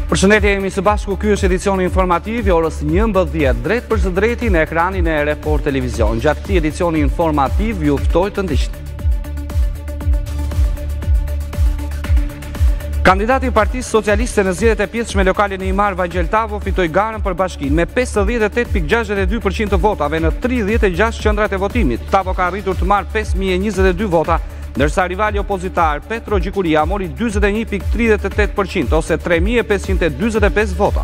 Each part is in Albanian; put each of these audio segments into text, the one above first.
Përshëndetje, jemi së bashku, ky është edicioni informativ i orës 11:10, drejt për së drejti në ekranin e Report Televizion. Gjatë këtij edicioni informativ ju ftoj të ndiqni. Kandidati i Partisë Socialiste në zgjedhjet e pjesëshme lokale në Imar Vangjel Tavo fitoi garën për bashkinë me 58.62% të votave në 36 qendrat e votimit. Tavo ka arritur të marrë 5.022 vota, ndërsa rivali opozitar Petro Gjikuria mori 41.38% ose 3.545 vota.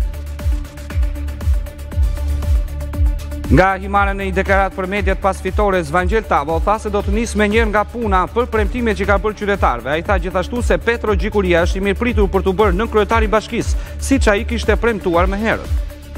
Nga himare në një deklarat për mediat pas fitores, Vangjel Tavo tha se do të nisë me njerë nga puna për premtimet që ka bërë qytetarëve. Ai tha gjithashtu se Petro Gjikuria është i mirëpritur për të bërë nënkryetari i bashkisë, siç ai kishte premtuar më herët.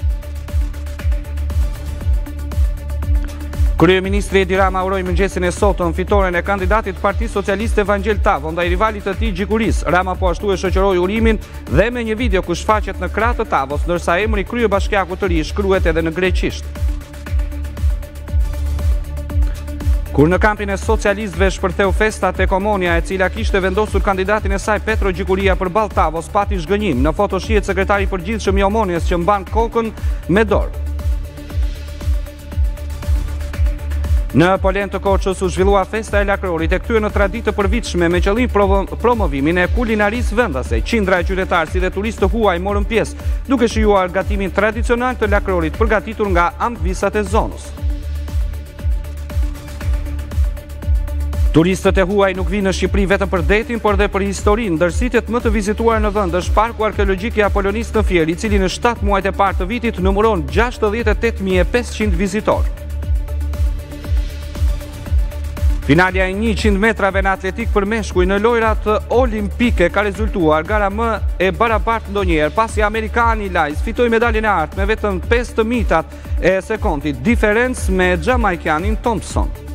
Kryeministri Edi Rama uroi mëngjesin e sotëm fitoren e kandidatit Partisë Socialiste Vangjel Tavo ndaj rivalit të tij Gjikuris. Rama po ashtu e shoqëroi urimin dhe me një video ku shfaqet në krah të Tavos, ndërsa emri kryebashkiakut të ri shkruhet edhe në greqisht. Kur në kampin e socialistëve shpërtheu festa tek Omonia, e cila kishte vendosur kandidatin e saj Petro Gjikuria përballë Tavos, pati zhgënjim. Në foto shihet sekretari i përgjithshëm i Omonias që mban kokën me dorë. Në Polen të Korçës u zhvillua festa e lakrorit e kthyer në traditë të përvitshme me qëllim promovimin e kulinarisë vendase. Qindra e qytetarë si dhe turistë të huaj morën pjesë, duke shijuar gatimin tradicional të lakrorit përgatitur nga amtvisat e zonës. Turistët e huaj nuk vinë në Shqipëri vetëm për detin, por dhe për historinë. Ndër sitet më të vizituar në vend është Parku Arkeologjik i Apolonisë në Fier, i cili në 7 muajt e parë të vitit numëron 68.500 vizitorë. Finalja e 100 metrave në atletik për meshkuj në lojrat olimpike ka rezultuar gara më e barabartë ndonjëherë, pasi amerikani Lajs fitoi medaljen e artë me vetëm 5 të mitat e sekondit, diferencë me jamaikianin Thompson.